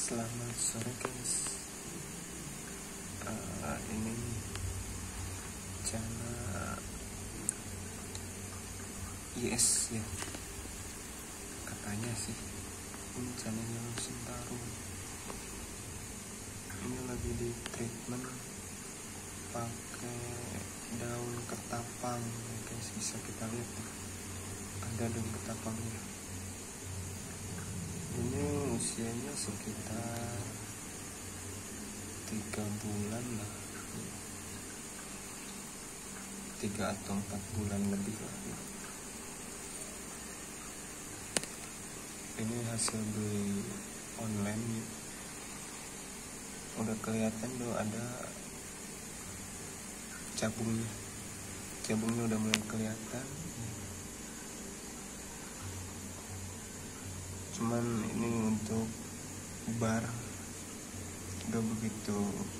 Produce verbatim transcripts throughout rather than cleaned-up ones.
Selamat sore guys. Uh, ini channel I S ya, katanya sih ini channelnya Sentarum. Ini lagi di treatment pakai daun ketapang ya guys, bisa kita lihat ya. Ada daun ketapangnya. Ini usianya sekitar tiga bulan lah, tiga atau empat bulan lebih lah. Ini hasil beli online ya. Udah kelihatan tuh ada cabungnya, cabungnya udah mulai kelihatan. Cuman ini untuk bar gak begitu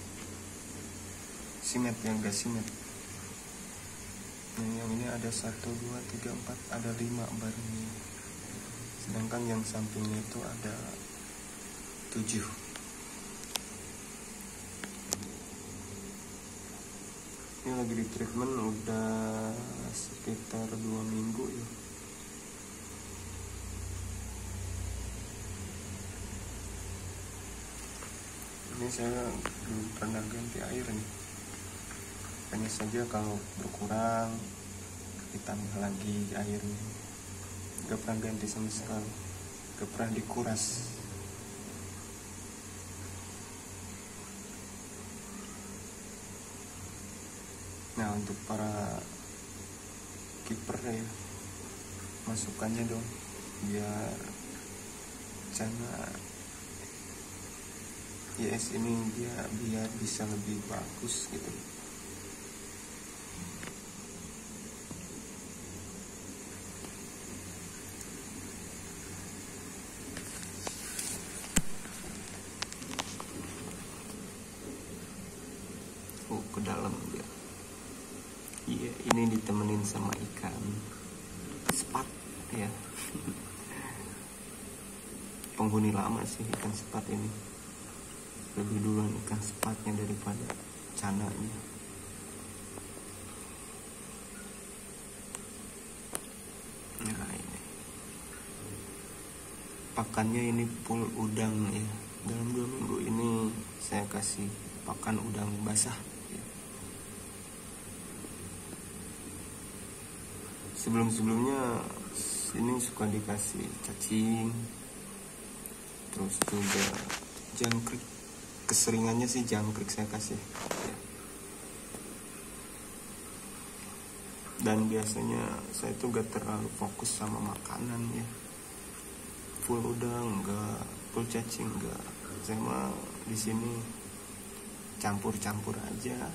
simet ya, gak simet. Nah, yang ini ada satu, dua, tiga, empat, ada lima bar ini. Sedangkan yang sampingnya itu ada tujuh. Ini lagi di treatment udah sekitar dua minggu ya. Ini saya belum pernah ganti air nih. Hanya saja kalau berkurang ditambah lagi airnya. Gak pernah ganti sama sekali, gak pernah dikuras. Nah, untuk para kiper ya, masukannya dong biar channel I S ini dia biar bisa lebih bagus gitu. Oh, ke dalam dia. Iya, ini ditemenin sama ikan sepat ya. Penghuni lama sih ikan sepat ini. Lebih duluan ikan sepatnya daripada cananya. Nah, ini pakannya ini full udang ya. Dalam dua minggu ini saya kasih pakan udang basah ya. Sebelum-sebelumnya ini suka dikasih cacing, terus juga jangkrik. Keseringannya sih jangkrik saya kasih ya. Dan biasanya saya tuh gak terlalu fokus sama makanan ya. Full udang enggak, full cacing enggak. Saya mah di sini campur-campur aja.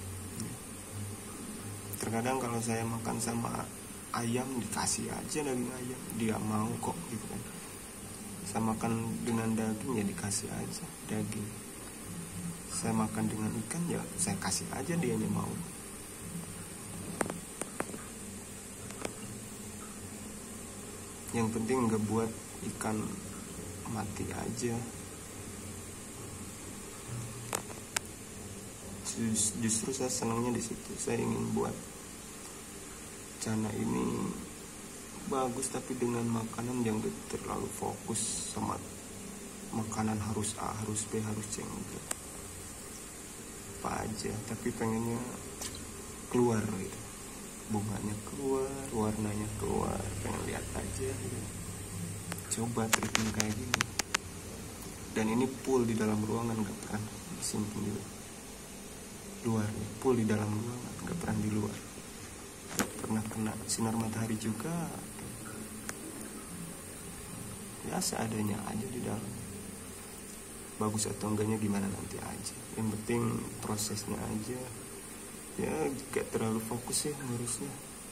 Terkadang kalau saya makan sama ayam dikasih aja daging ayam, dia mau kok gitu kan. Saya makan dengan daging ya dikasih aja daging. Saya makan dengan ikan ya saya kasih aja, dia yang mau. Yang penting nggak buat ikan mati aja. Justru saya senangnya di situ. Saya ingin buat channel ini bagus tapi dengan makanan yang gak terlalu fokus sama makanan harus A, harus B, harus C, enggak. Apa aja, tapi pengennya keluar gitu, bunganya keluar, warnanya keluar, pengen lihat aja gitu. Coba treatment kayak gini, dan ini full di dalam ruangan, gak pernah disimpan di luar nih. Full di dalam ruangan, gak pernah di luar, gak pernah kena sinar matahari juga ya, seadanya aja di dalam. Bagus atau enggaknya gimana nanti aja, yang penting prosesnya aja ya, gak terlalu fokus ya ngurusnya.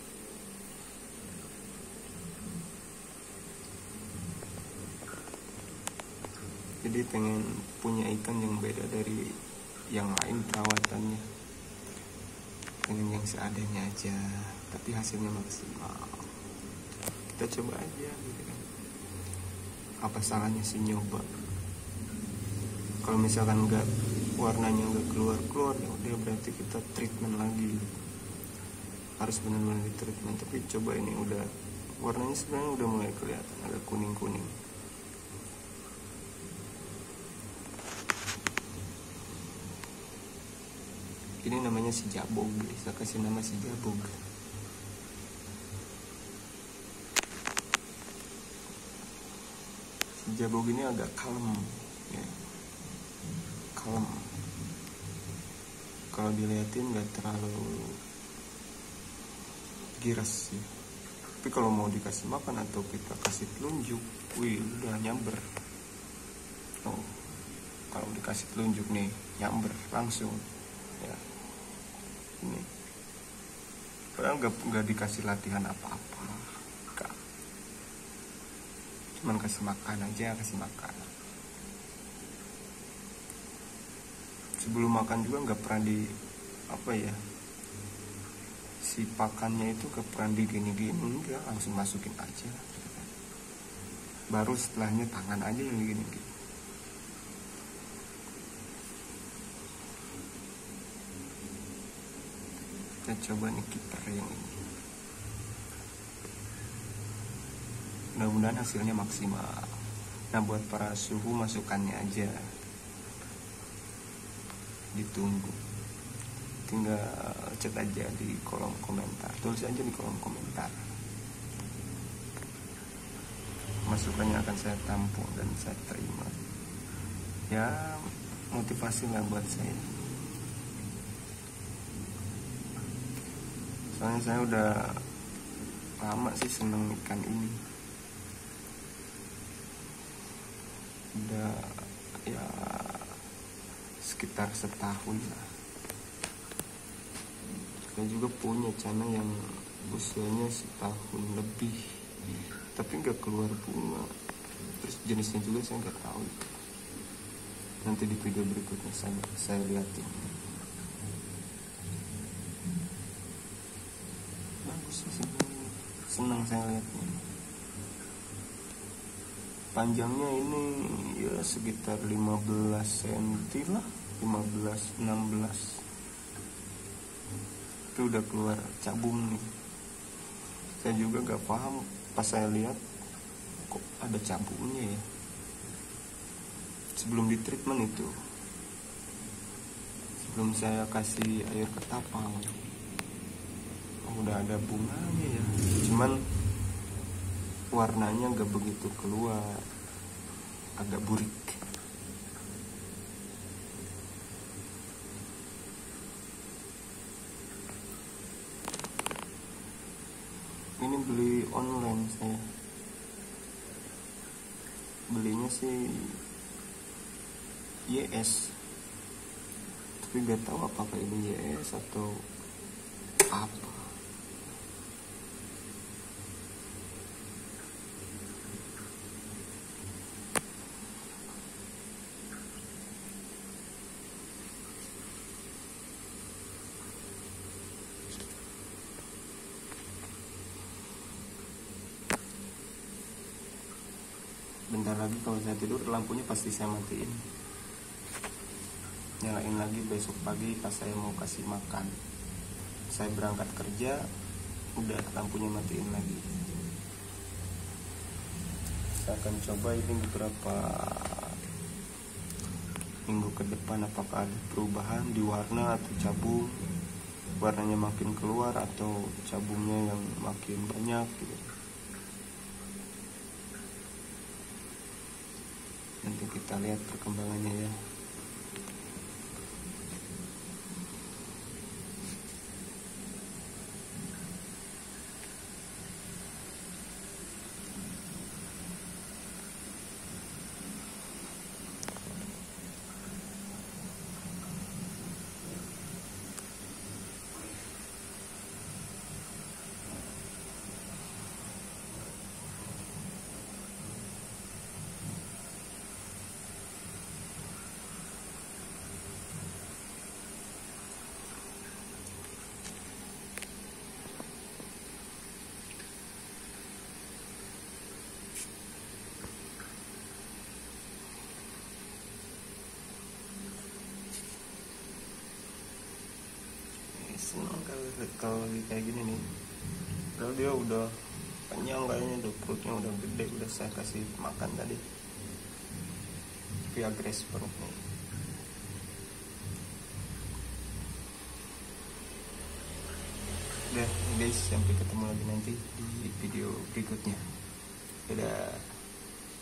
Jadi pengen punya ikan yang beda dari yang lain perawatannya, pengen yang seadanya aja tapi hasilnya maksimal. Kita coba aja gitu kan, apa salahnya sih nyoba. Kalau misalkan nggak, warnanya nggak keluar keluar, ya udah berarti kita treatment lagi, harus benar-benar di treatment. Tapi coba ini udah, warnanya sebenarnya udah mulai kelihatan agak kuning kuning. Ini namanya si jabog, bisa kasih nama si jabog. Si jabog ini agak kalem ya, kalem. Kalau dilihatin nggak terlalu giras ya. Tapi kalau mau dikasih makan atau kita kasih telunjuk, wih udah nyamber. Oh, kalau dikasih telunjuk nih nyamber langsung ya. Ini padahal nggak nggak dikasih latihan apa-apa, nggak, cuman kasih makan aja, kasih makan. Sebelum makan juga nggak pernah di apa ya, si pakannya itu nggak pernah di gini-gini, enggak, langsung masukin aja. Baru setelahnya tangan aja yang gini-gini. Kita coba nih kiper yang ini, mudah-mudahan hasilnya maksimal. Nah buat para suhu masukannya aja, ditunggu, tinggal chat aja di kolom komentar, tulis aja di kolom komentar, masukannya akan saya tampung dan saya terima ya, motivasi lah buat saya. Soalnya saya udah lama sih seneng ikan ini, udah ya sekitar setahun lah. Saya juga punya channel yang usianya setahun lebih, tapi nggak keluar bunga. Terus jenisnya juga saya nggak tahu. Nanti di video berikutnya saya saya liatin. Senang saya lihatnya. Panjangnya ini ya sekitar lima belas sentimeter lah, lima belas enam belas. Itu udah keluar cabung nih. Saya juga gak paham pas saya lihat kok ada cabungnya ya. Sebelum di treatment itu, sebelum saya kasih air ketapang, udah ada bunganya ya, cuman warnanya gak begitu keluar, agak burik. Ini beli online saya, belinya sih Y S, tapi gak tahu apakah ini Y S atau apa. Bentar lagi kalau saya tidur lampunya pasti saya matiin, nyalain lagi besok pagi pas saya mau kasih makan. Saya berangkat kerja udah lampunya matiin lagi. Saya akan coba ini beberapa minggu ke depan apakah ada perubahan di warna atau cabung, warnanya makin keluar atau cabungnya yang makin banyak gitu. Nanti kita lihat perkembangannya ya. senang kalau kalau lagi kayak gini nih. Padahal dia udah kenyang kayaknya, udah perutnya udah gede, udah saya kasih makan tadi, tapi agres perutnya. Udah guys, sampai ketemu lagi nanti di video berikutnya. Dadah.